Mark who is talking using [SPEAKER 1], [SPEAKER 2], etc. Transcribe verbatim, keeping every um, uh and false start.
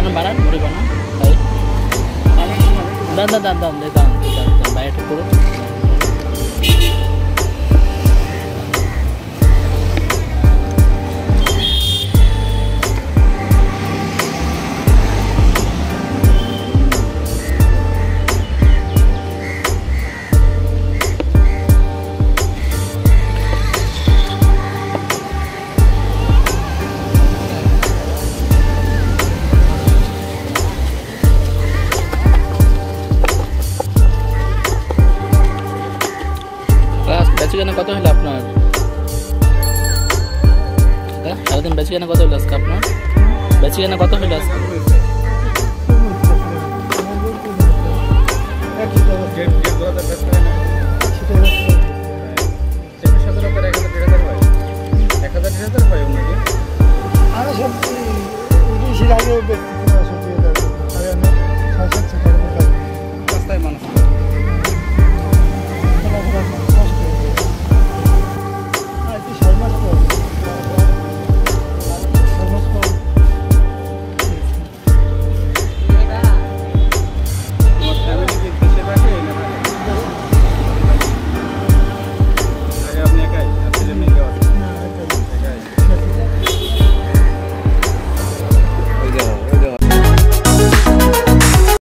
[SPEAKER 1] বানান বানান মুড়ি বানান ভাই দান দান দান দান দান দান ভাই একটু করুন বেচকেনা কত হলো আপনার সারাদিন বেচকেনা কত হলো আজকে আপনার বেচকেনা কত হলো আজকে
[SPEAKER 2] রাস্তায় মানুষ